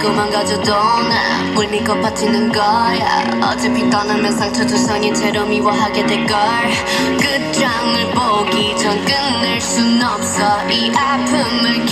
자꾸만 가져도 나물 믿고 버티는 거야. 어차피 떠나면 상처 두성인 채로 미워하게 될걸. 끝장을 보기 전 끝낼 순 없어. 이 아픔을